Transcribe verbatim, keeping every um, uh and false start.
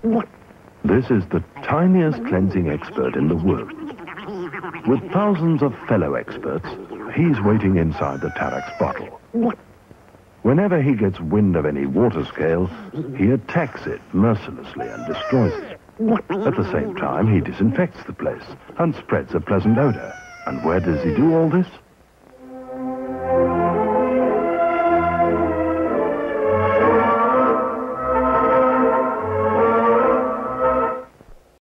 This is the tiniest cleansing expert in the world. With thousands of fellow experts, he's waiting inside the Tarax bottle. Whenever he gets wind of any water scale, he attacks it mercilessly and destroys it. At the same time, he disinfects the place and spreads a pleasant odor. And where does he do all this?